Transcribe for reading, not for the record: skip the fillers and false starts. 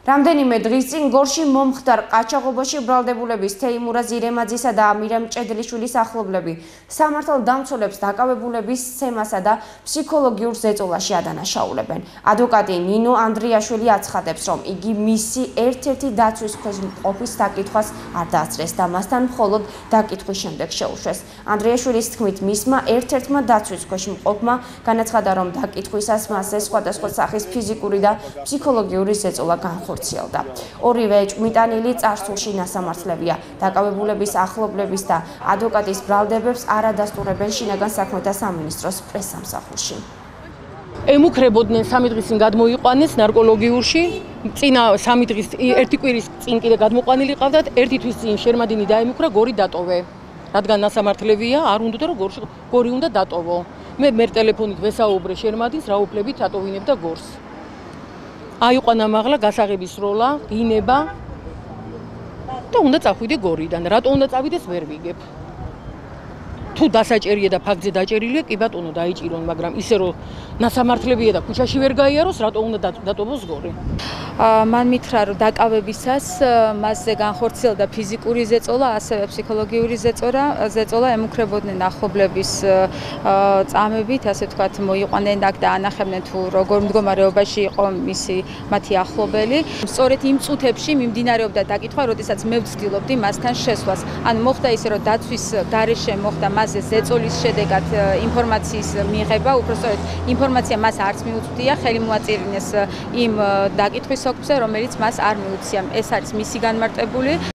რამდენიმე დღის წინ გორში მომხდარ ყაჩაღობაში ბრალდებულების თეიმურაზ ირემაძისა და მირამ ჭედლიშვილის ახლობლები სამართალდამცველებს დაკავებულების სცემასა და ფსიქოლოგიურ ზეწოლაში ადანაშაულებენ. ადვოკატი ნინო ანდრიაშვილი აცხადებს, რომ იგი მისი ერთ-ერთი დაცვის ქვეშ მყოფის დაკითხვას არ დაასწრეს და მასთან მხოლოდ დაკითხვის შემდეგ შეუშვეს. ანდრიაშვილის თქმით, მისმა ერთ-ერთმა დაცვის ქვეშ მყოფმა განაცხადა, რომ დაკითხვისას მასზე სხვადასხვა სახის ფიზიკური და ფსიქოლოგიური ზეწოლა განხორციელდა. ორივე ჭმიტანილი წარსულში ნასამართლებია. დაკავებულების ახლობლების და ადვოკატის ბრალდებებს არ ადასტურებენ შინაგან საქმეთა სამინისტროს პრესსამსახურში. ემუქრებოდნენ 3 დღის წინ გადმოიყვანეს ნარკოლოგიურში, წინა 3 დღის ერთი კვირის წინ კიდე გადმოყვანილი ყავდათ, ერთი თვის წინ შერმადინი დაემუქრა, გორი დატოვე. რადგან ნასამართლებია, არ უნდა რომ გორი უნდა დატოვო. მე ტელეფონით ვესაუბრე შერმადინს, რა უფლებით ატოვინებდა გორს. აიყვანა მაღლა გასაღების სროლა, ინება და უნდა წახვიდე გორიდან. რატო უნდა წავიდეს ვერ ვიგებ. თუ დასაჭერია და ფაქტზე დაჭერილია, კი ბატონო დაიჭირონ, მაგრამ ისე რომ ნასამართლებია და ქუჩაში ვერ გაიაროს, რატო უნდა დატოვოს გორი? მან მითხრა, რომ დაკავებისას მასზე განხორციელდა ფიზიკური ზეწოლა, ასევე ფსიქოლოგიური ზეწოლა, ემუქრებოდნენ ახლობლების წამებით, ასე ვთქვათ, მოიყვანენ აქ და ანახებდნენ თუ როგორ მდგომარეობაში იყო მათი ახლობელი. სწორედ იმ წუთებში მიმდინარეობდა დაკითხვა, როდესაც მე ვცდილობდი მასთან შესვლას. ან მოხდა ისე, რომ დაცვის გარეშე მოხდა მასზე ზეწოლის შედეგად ინფორმაციის მიღება, უბრალოდ ინფორმაცია მას არც მიუწვდია, ხელი მოაწირინეს იმ დაკითხვის ოფისზე, რომელიც მას არ მიუწია. ეს არის მისი განმარტებული.